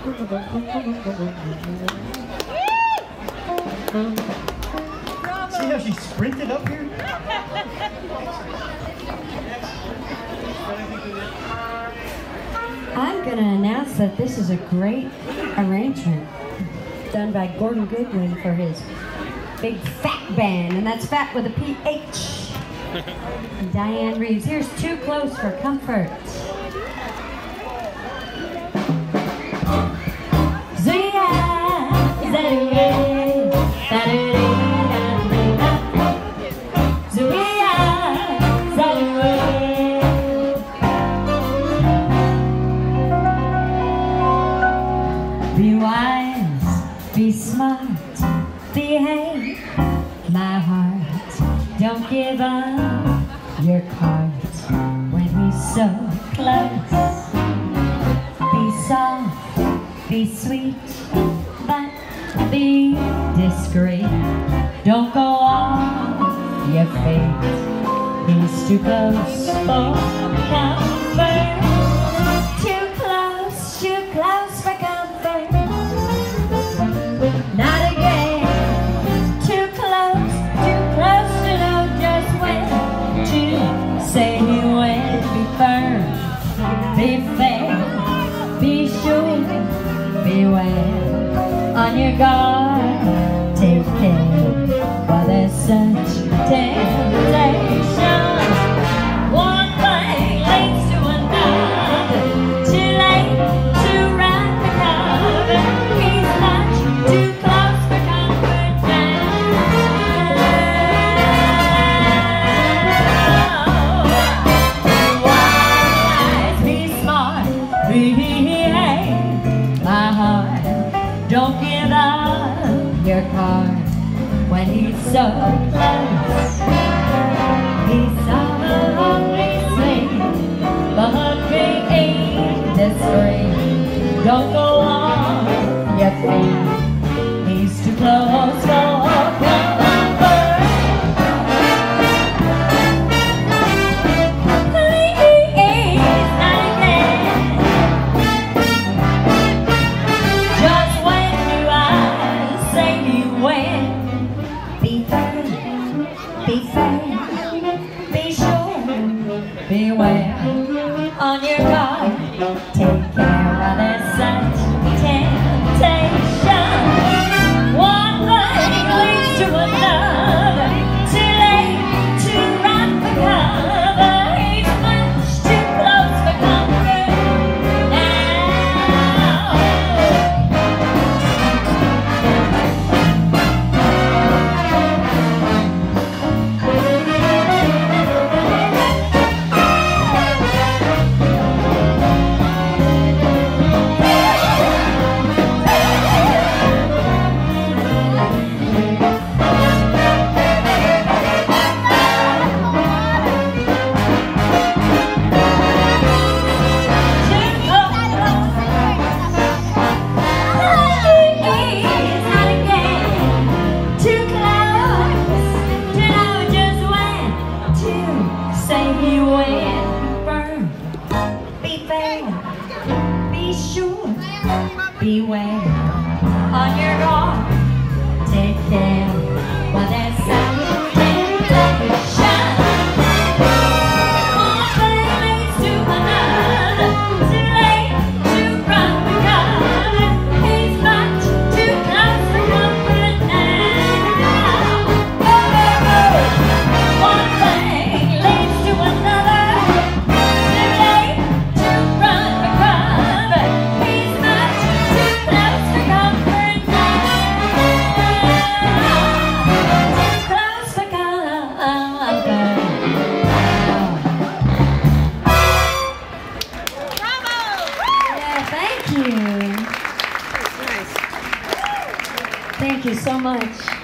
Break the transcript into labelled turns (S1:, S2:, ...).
S1: See how she sprinted up here?
S2: I'm going to announce that this is a great arrangement done by Gordon Goodwin for his big fat band, and that's fat with a PH. And Diane Reeves. Here's Too Close for Comfort. Be wise, be smart, behave, my heart. Don't give up your cart when he's so close. Be soft, be sweet, but be discreet. Don't go off your feet. He's too close for comfort. Too close for comfort. Not again. Too close to know just when to say when. Be firm, be fair, be sure, beware. On your guard, take care, while there's such temptation. One thing leads to another. Too late to run the cover. He's much too close for comfort now. Be wise, be smart, behave, my heart. Don't give up your card when he's so close. He's softly sweet, but be discreet. Don't go on your feet. He's too close for comfort. Please, not again. Just when do I say you when? Be firm, be fair, be sure, beware. On your guard, take care while there's such temptation. One thing leads to another. Too late to run for cover. He's much too close for comfort now. Beware, on your guard, take care while there's some temptation. One thing leads to another. Too late to run the cover. He's much too close for comfort now. One thing leads to another. Too late to run the cover. He's much too close for comfort now. Too close for comfort.
S3: Bravo!
S2: Yeah, thank you.
S3: Nice.
S2: Thank you so much.